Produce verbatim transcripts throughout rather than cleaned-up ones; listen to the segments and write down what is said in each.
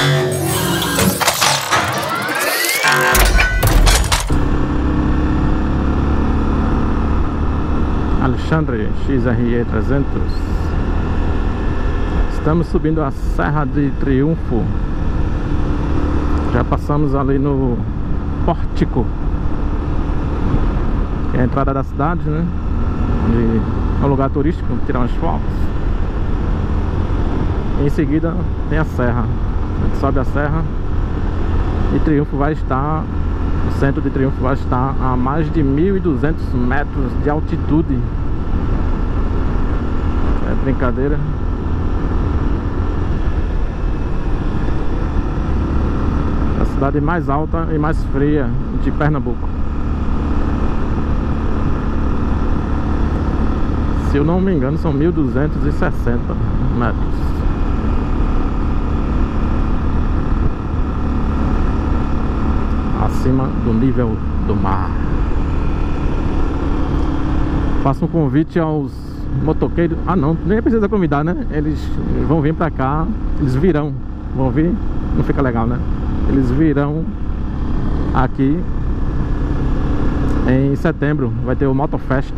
Alexandre X R E trezentos. Estamos subindo a Serra de Triunfo. Já passamos ali no Pórtico, que é a entrada da cidade, né? E é um lugar turístico, tirar umas fotos. E em seguida tem a serra. A gente sobe a serra e Triunfo vai estar, o centro de Triunfo vai estar a mais de mil e duzentos metros de altitude. É brincadeira. A cidade mais alta e mais fria de Pernambuco. Se eu não me engano, são mil duzentos e sessenta metros. Acima do nível do mar. Faço um convite aos motoqueiros. Ah não, nem precisa convidar, né? Eles vão vir pra cá. Eles virão. Vão vir? Não fica legal, né? Eles virão aqui em setembro. Vai ter o Motofest.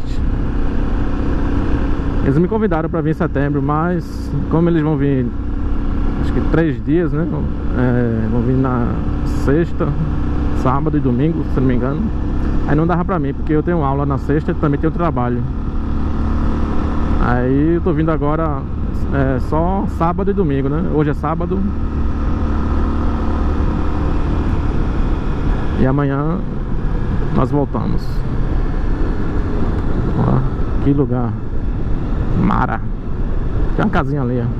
Eles me convidaram para vir em setembro, mas como eles vão vir, acho que três dias, né? É, vão vir na sexta, sábado e domingo, se não me engano. Aí não dava pra mim, porque eu tenho aula na sexta e também tenho trabalho. Aí eu tô vindo agora é, só sábado e domingo, né? Hoje é sábado. E amanhã nós voltamos. Ó, que lugar. Mara. Tem uma casinha ali, ó.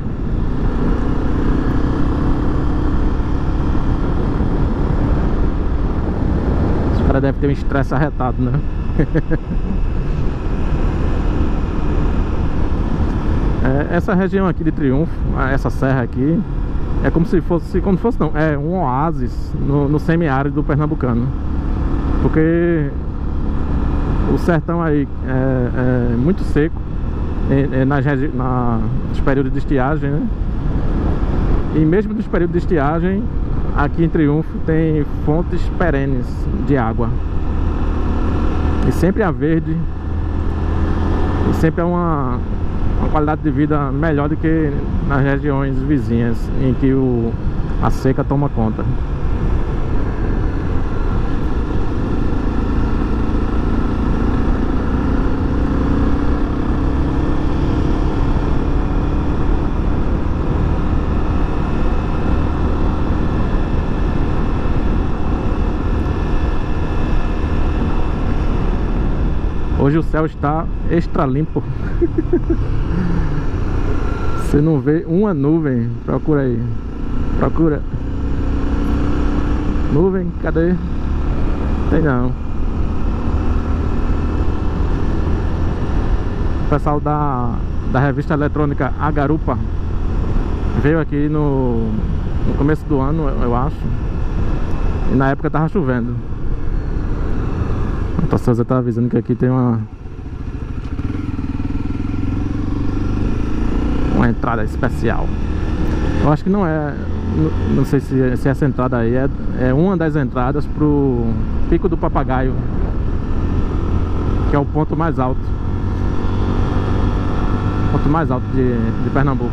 Os caras devem ter um estresse arretado, né? É, essa região aqui de Triunfo, essa serra aqui, é como se fosse, como se fosse não, é um oásis no, no semiárido pernambucano. Porque o sertão aí é, é muito seco. É, é nas, na, nos períodos de estiagem, né? E mesmo nos períodos de estiagem, aqui em Triunfo tem fontes perenes de água. E sempre há verde. E sempre há uma, uma qualidade de vida melhor do que nas regiões vizinhas, em que o, a seca toma conta. Hoje o céu está extra limpo. Você não vê uma nuvem. Procura aí. Procura. Nuvem, cadê? Tem não. O pessoal da, da revista eletrônica A Garupa veio aqui no, no começo do ano, eu acho. E na época tava chovendo. A Tossosa tá avisando que aqui tem uma uma entrada especial. Eu acho que não é, não, não sei se, se essa entrada aí é, é uma das entradas pro Pico do Papagaio, que é o ponto mais alto, ponto mais alto de, de Pernambuco.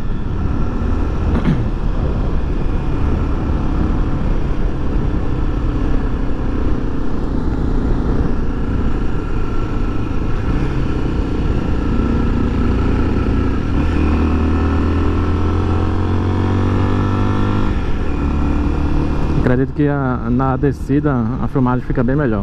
Acredito que a, na descida a filmagem fica bem melhor.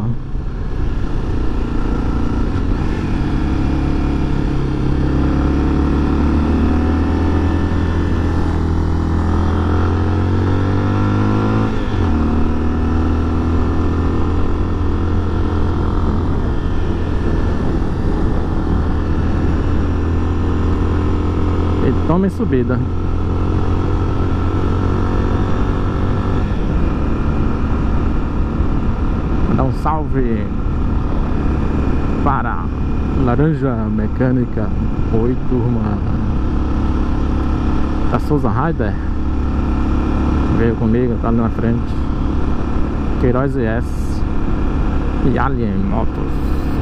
E tome subida. Dá um salve para Laranja Mecânica. Oi, turma. Da Souza Rider. veio comigo, tá ali na frente. Queiroz e S e Alien Motos.